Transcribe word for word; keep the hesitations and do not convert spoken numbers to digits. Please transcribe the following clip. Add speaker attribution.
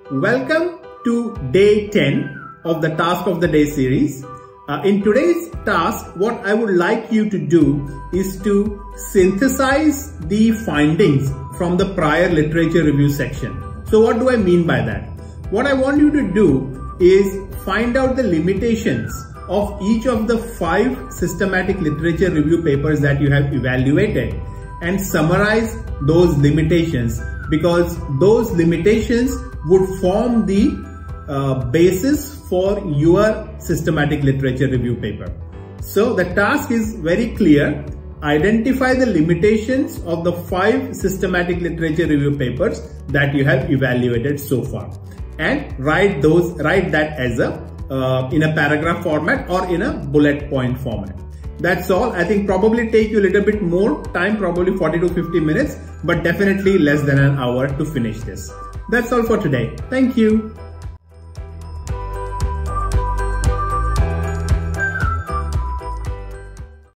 Speaker 1: Welcome to day ten of the Task of the Day series. Uh, in today's task, what I would like you to do is to synthesize the findings from the prior literature review section. So what do I mean by that? What I want you to do is find out the limitations of each of the five systematic literature review papers that you have evaluated and summarize those limitations, because those limitations would form the uh, basis for your systematic literature review paper. So the task is very clear. Identify the limitations of the five systematic literature review papers that you have evaluated so far, and write those, write that as a uh, in a paragraph format or in a bullet point format. That's all. I think probably take you a little bit more time, probably forty to fifty minutes, but definitely less than an hour to finish this. That's all for today. Thank you.